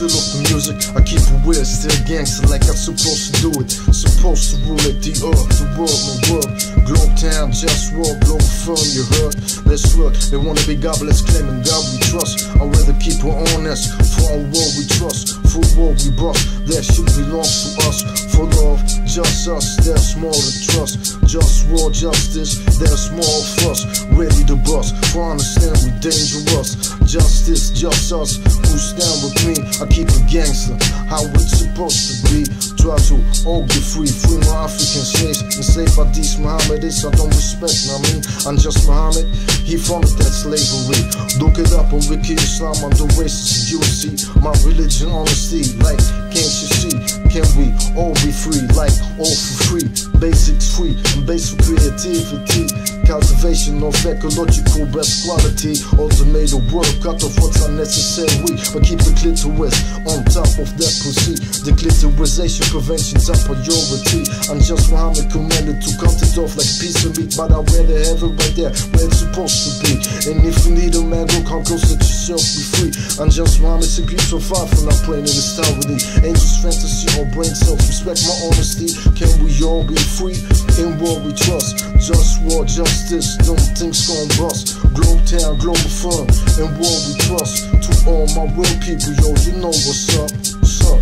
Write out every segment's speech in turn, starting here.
still love the music. I keep it weird, still gangster like I'm supposed to do it. Supposed to rule it, the earth, the world, my world. Globe town, just walk, globe firm, you heard? Let's work, they wanna be godless, claiming God we trust. I'd rather keep it honest, for our world we trust. For war we bust, that shit belongs to us. For love, just us, there's more to trust. Just war, justice, there's more of us. Ready to bust, for understand we dangerous. Justice, just us, who stand with me. I keep it gangster, how it's supposed to be. Try to all be free, free my African slaves. Enslaved by these Mohammedists, I don't respect, I mean, I'm just Muhammad, he founded that slavery. Look it up on Wiki Islam, I'm the racist, you will see. My religion, honesty, like, can't you see? Can we all be free, like, all for free? Basics free, and basic creativity. Cultivation of ecological best quality. Ultimate work, cut off what's unnecessary. But keep the clitoris on top of that pussy. The clitorisation prevention's a priority. I'm just Muhammad commanded to cut it off like a piece of meat. But I'd rather have it right there where it's supposed to be. And if you need a man, go come close, let yourself be free. I'm just Muhammad, simply so far from not playing in this town with me. Angels, fantasy, or brain cells, respect my honesty. Can we all be free? In war we trust. Just war, justice, no things gon' bust. Globe town, global firm, in war we trust. To all my real people, yo, you know what's up, what's up.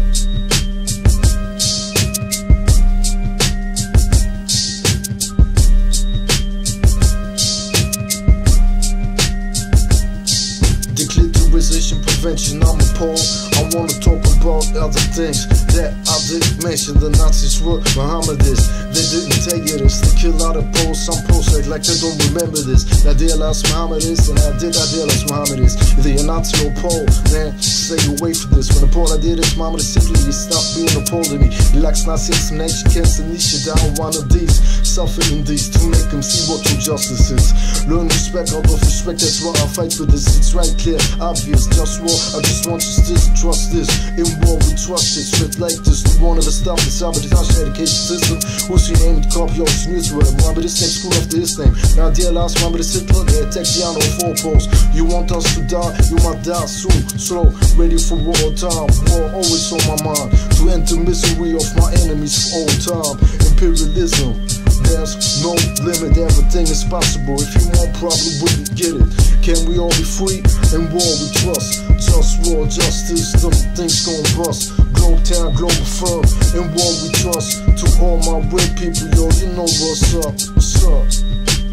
Declitterization prevention, I'm appalled. I wanna talk about other things that I didn't mention. The Nazis were Mohammedists. They didn't tell you this. They kill out of Poles. Some Poles act like they don't remember this. I realize Mohammedists, and I realize Mohammedists. Either you're Nazi or Pole, man, stay away from this. When the Pole I did this, Mohammed simply stop being a Pole to me. Relax, Nazis, some nation cancer, niche down one of these. Suffering these to make them see what true justice is. Learn respect out of respect, that's why I fight for this. It's right clear, obvious, just war. I just want you to trust this. In war we trust it, straight like this. The one of the stuff, the sabotage education system. Who's your name? Copy your news word. Remember this name, school after his name. Now dear last, remember this Hitler, they attack the on 4 posts. You want us to die, you might die soon. Slow, ready for war time. War always on my mind. To end the misery of my enemies for all time. Imperialism, there's no limit, everything is possible. If you want, probably wouldn't get it. Can we all be free? In war we trust. Just war, justice, them things gon' bust. Globe town, global firm, in war we trust. To all my real people, yo, you know what's up, what's up.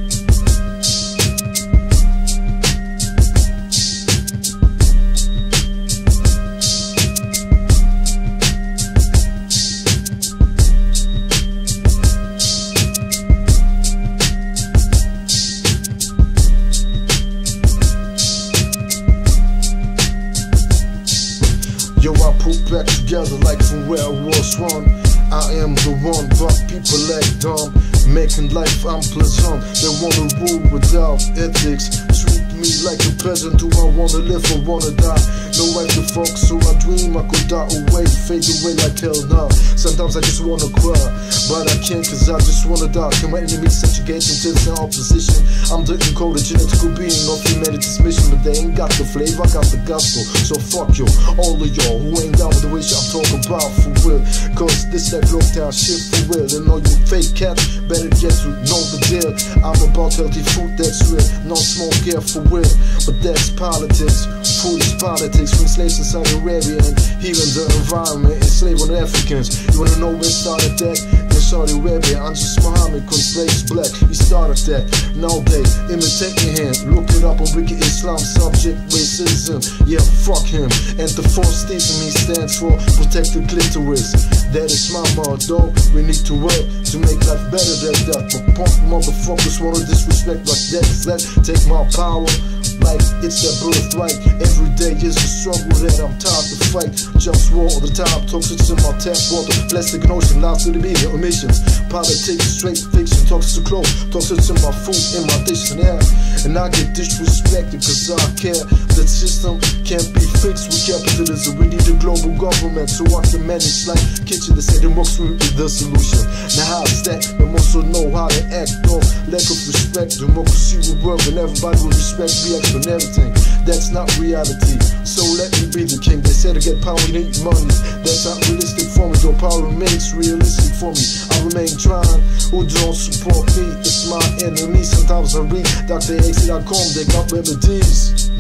Yo, I put back together like from where I was wrong. I am the one, but people act dumb. Making life unpleasant. They wanna rule without ethics. Treat me like a peasant. Do I wanna live or wanna die? No right to fuck, so I dream I could die away. Fade away like hell now. Sometimes I just wanna cry, but I can't cause I just wanna die. Can my enemies subjugate into the opposition? I'm the encoded genetical being of humanity's mission. But they ain't got the flavor, I got the gospel. So fuck you, all of y'all who ain't down with the way y'all talk about for real. Cause this that globe town shit for real. And all you fake cats better get to know the deal. I'm about healthy food that's real. No smoke here for real. But that's politics, foolish politics. From slaves in Saudi Arabia and healing the environment, enslaving Africans. You wanna know where started that? In Saudi Arabia, I'm just Muhammad, cause slaves black. He started that. Now they imitate him. Look it up on Wiki Islam, subject racism. Yeah, fuck him. And the fourth Stephen, he stands for protect the clitoris. That is my motto. We need to work to make life better than that. But punk motherfuckers wanna disrespect like that. Let's take my power like it's their birthright. Every day is a struggle that I'm tired to fight. Just war all the time, toxics in my tap water. Plastic and ocean, lies to the media, emissions. Politics, straight fiction, toxics to clothes. Toxics in my food, in my dish and air. And I get disrespected cause I care. That system can't be fixed with capitalism. We need a global government so I can manage like kitchen. They say democracy is the solution. Now how's that? They also know how to act off lack of respect. Democracy will work when everybody will respect, react on everything. that's not reality. So let me be the king. They said to get power you need money. That's not realistic for me, though power remains realistic for me. I remain trying, who don't support me, it's my enemy. Sometimes I read drxc.com, they got remedies.